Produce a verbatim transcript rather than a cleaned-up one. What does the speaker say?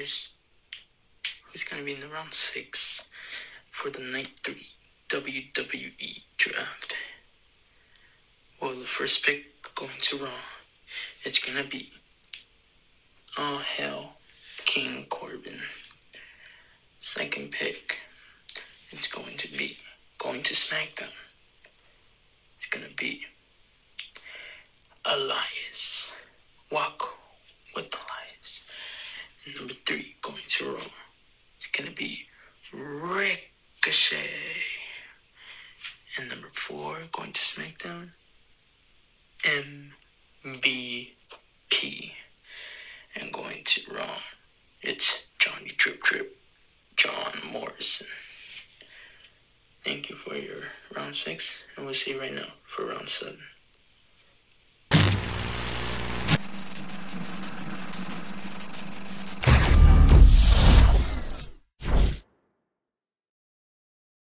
Pearce, who's going to be in the round six for the night three W W E draft. Well, the first pick going to Raw, it's going to be Oh Hell King Corbin. Second pick, it's going to be going to SmackDown. It's going to be Elias. Walk with Elias. And number three, going to Raw, it's going to be Ricochet. And number four, going to SmackDown, M V P. And going to Raw, it's Johnny Drip Drip, John Morrison. Thank you for your round six, and we'll see you right now for round seven.